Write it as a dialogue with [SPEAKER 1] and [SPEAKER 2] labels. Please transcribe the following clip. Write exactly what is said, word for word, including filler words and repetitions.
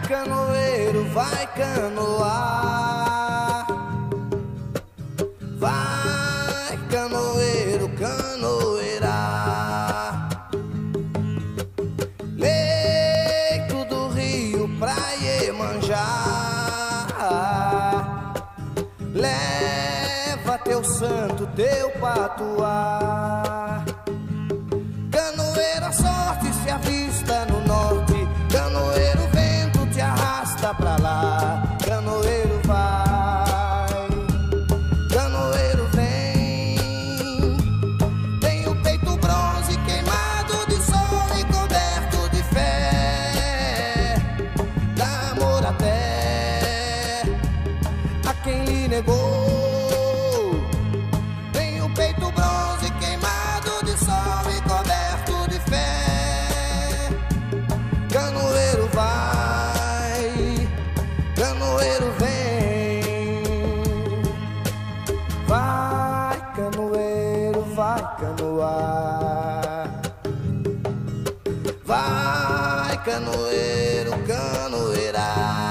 [SPEAKER 1] canoeiro, vai canoar. Vai canoeiro, canoeirar. Leito do rio pra Iemanjá. Leva teu santo, teu patuá. Canoeiro, a sorte se avista no norte. Canoeiro, o vento te arrasta pra lá. Canoeiro, vai. Canoeiro, vem. Tem o peito bronze queimado de sol e coberto de fé. Dá amor até a quem lhe negou. Tem o peito bronze queimado de sol e coberto de fé. Canoeiro, vai. Canoeiro, vem. Vai canoeiro, vai canoar. Vai canoeiro, canoeirar.